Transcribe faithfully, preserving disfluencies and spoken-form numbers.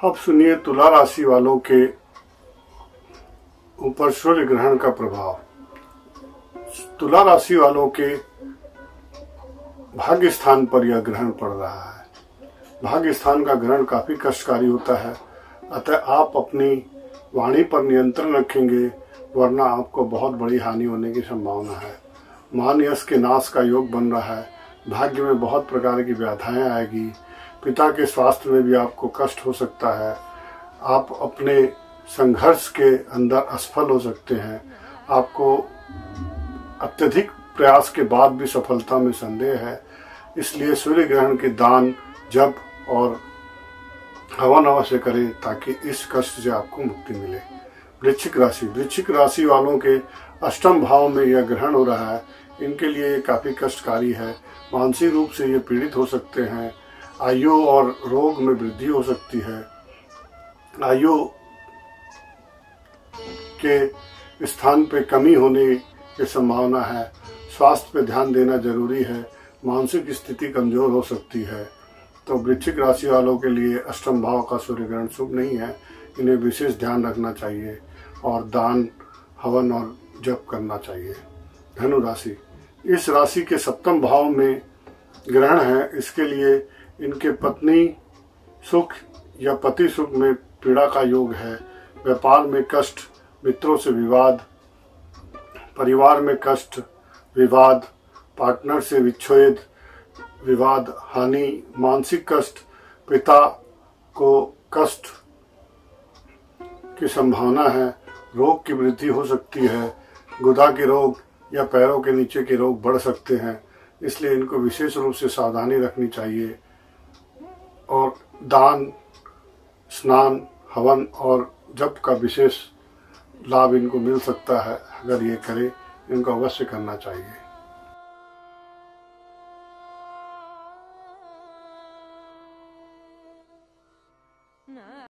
अब सुनिए तुला राशि वालों के ऊपर सूर्य ग्रहण का प्रभाव। तुला राशि वालों के भाग्य स्थान पर यह ग्रहण पड़ रहा है। भाग्य स्थान का ग्रहण काफी कष्टकारी होता है, अतः आप अपनी वाणी पर नियंत्रण रखेंगे, वरना आपको बहुत बड़ी हानि होने की संभावना है। मान यश के नाश का योग बन रहा है। भाग्य में बहुत प्रकार की बाधाएं आएगी। पिता के स्वास्थ्य में भी आपको कष्ट हो सकता है। आप अपने संघर्ष के अंदर असफल हो सकते हैं। आपको अत्यधिक प्रयास के बाद भी सफलता में संदेह है। इसलिए सूर्य ग्रहण के दान, जप और हवन अवश्य करें ताकि इस कष्ट से आपको मुक्ति मिले। वृश्चिक राशि वृश्चिक राशि वालों के अष्टम भाव में यह ग्रहण हो रहा है। इनके लिए ये काफी कष्टकारी है। मानसिक रूप से ये पीड़ित हो सकते हैं। आयु और रोग में वृद्धि हो सकती है। आयु के स्थान पे कमी होने की संभावना है। स्वास्थ्य पे ध्यान देना जरूरी है। मानसिक स्थिति कमजोर हो सकती है। तो वृश्चिक राशि वालों के लिए अष्टम भाव का सूर्य ग्रहण शुभ नहीं है। इन्हें विशेष ध्यान रखना चाहिए और दान, हवन और जप करना चाहिए। धनु राशि इस राशि के सप्तम भाव में ग्रहण है। इसके लिए इनके पत्नी सुख या पति सुख में पीड़ा का योग है। व्यापार में कष्ट, मित्रों से विवाद, परिवार में कष्ट, विवाद, पार्टनर से विच्छेद, विवाद, हानि, मानसिक कष्ट, पिता को कष्ट की संभावना है। रोग की वृद्धि हो सकती है। गुदा के रोग या पैरों के नीचे के रोग बढ़ सकते हैं। इसलिए इनको विशेष रूप से सावधानी रखनी चाहिए और दान, स्नान, हवन और जप का विशेष लाभ इनको मिल सकता है। अगर ये करें, इनको अवश्य करना चाहिए।